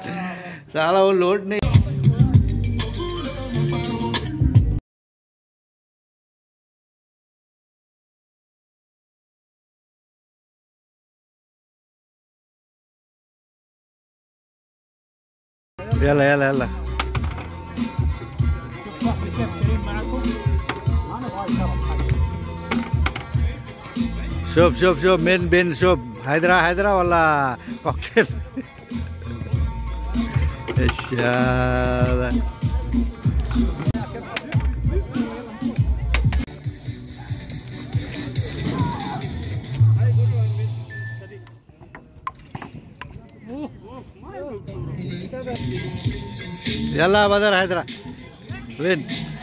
साला वो लोड नहीं। يلا يلا يلا شوف شوف شوف من بين شوف هيدرا ولا كوكتيل. ايش هذا؟ يلا بدر هيدرا وين؟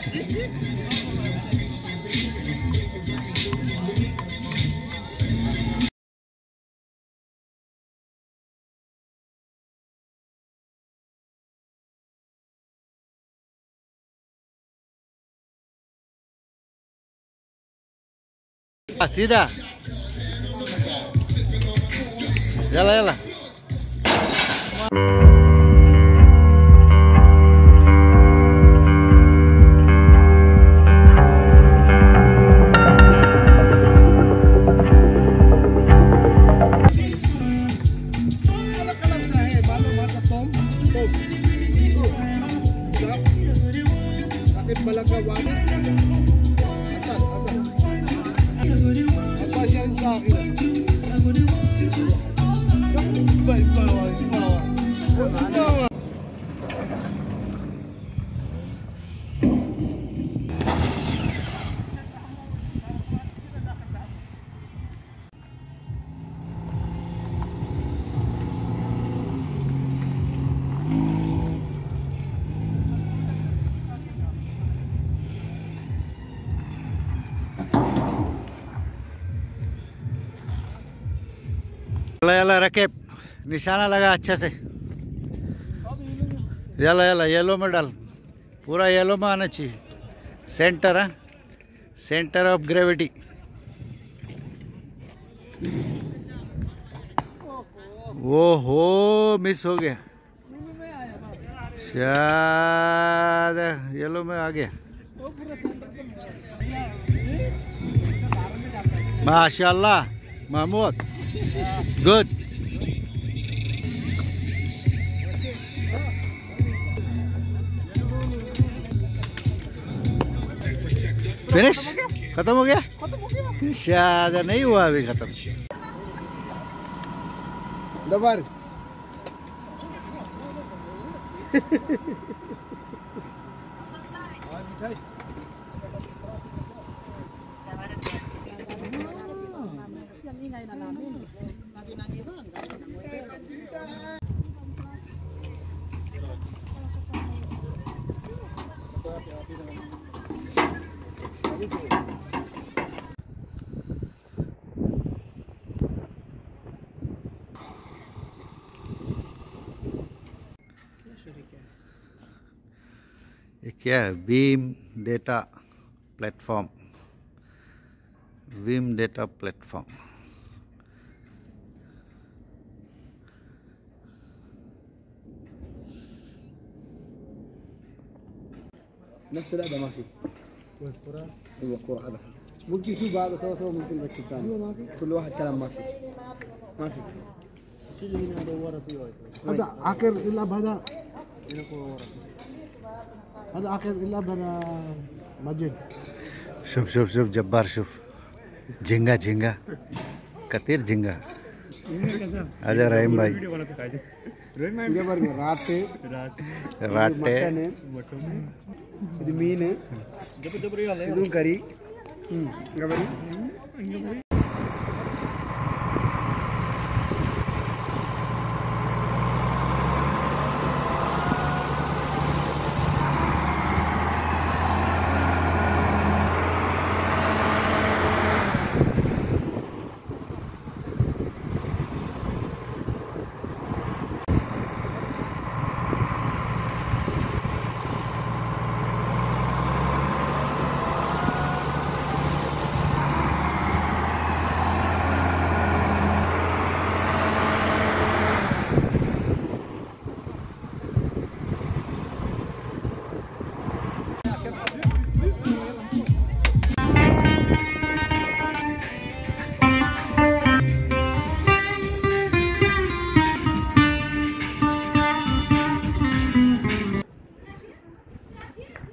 सीधा يلا يلا يلا يلا रकेब निशाना लगा अच्छा से। यला यला येलो में डाल, पूरा येलो में आना चाहिए। सेंटर है, सेंटर ऑफ ग्रेविटी। वो हो मिस हो गया शायद, येलो में आ गया। माशाल्लाह महमूद, गुड। फिनिश, खत्म हो गया। शायद नहीं हुआ अभी खत्म। दबार ये क्या है? Beam data platform, beam data platform. نفس اللعبة ما في. ايوه كورة هذا ممكن شوف هذا سوا ممكن بس الثاني كل واحد كلام ما في تيجي هنا ورا فيه هذا آخر يلعب هذا هذا آخر يلعب هذا ماجد. شوف شوف شوف جبار، شوف झिंगा झिंगा कतीर झिंगा। आजा रहीम भाई। राटे राटे ಇದು ಮೀನು ಇದು ಕರಿ